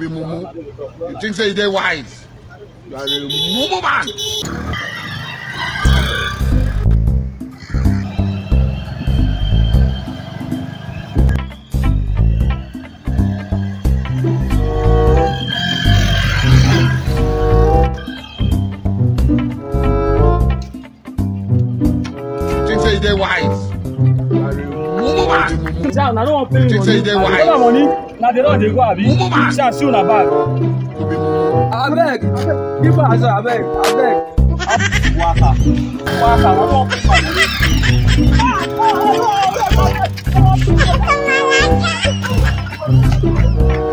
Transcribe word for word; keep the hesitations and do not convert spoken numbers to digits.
be mumu. You think say they wise? You are a mumu man. Say they wise. Mumu man. Now I don't want to pay you Say they wise. money. Now they don't they go abi. Mumu man. Shall see una bag. I beg. Give her answer. I beg. I beg. Waka. Waka. I don't pay money.